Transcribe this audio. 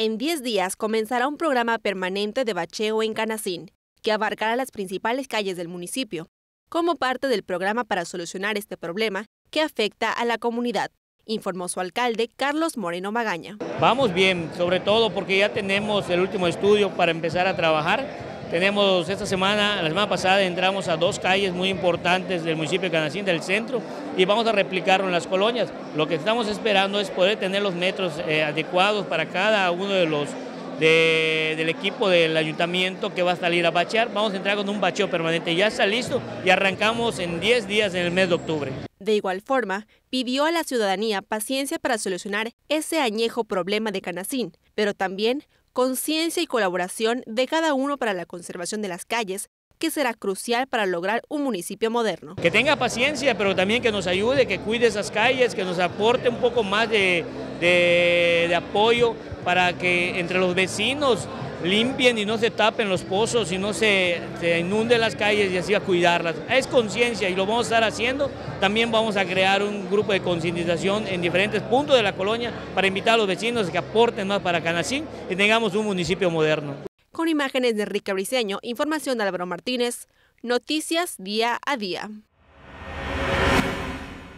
En 10 días comenzará un programa permanente de bacheo en Canacín, que abarcará las principales calles del municipio, como parte del programa para solucionar este problema que afecta a la comunidad, informó su alcalde Carlos Moreno Magaña. Vamos bien, sobre todo porque ya tenemos el último estudio para empezar a trabajar. Tenemos la semana pasada entramos a 2 calles muy importantes del municipio de Canacín, del centro, y vamos a replicarlo en las colonias. Lo que estamos esperando es poder tener los metros adecuados para cada uno de los del equipo del ayuntamiento que va a salir a bachear. Vamos a entrar con un bacheo permanente, ya está listo y arrancamos en 10 días en el mes de octubre. De igual forma, pidió a la ciudadanía paciencia para solucionar ese añejo problema de Canacín, pero también conciencia y colaboración de cada uno para la conservación de las calles, que será crucial para lograr un municipio moderno. Que tenga paciencia, pero también que nos ayude, que cuide esas calles, que nos aporte un poco más de apoyo para que entre los vecinos limpien y no se tapen los pozos y no se inunden las calles y así a cuidarlas. Es conciencia y lo vamos a estar haciendo. También vamos a crear un grupo de concientización en diferentes puntos de la colonia para invitar a los vecinos que aporten más para Canacín y tengamos un municipio moderno. Con imágenes de Enrique Briceño, información de Álvaro Martínez, Noticias Día a Día.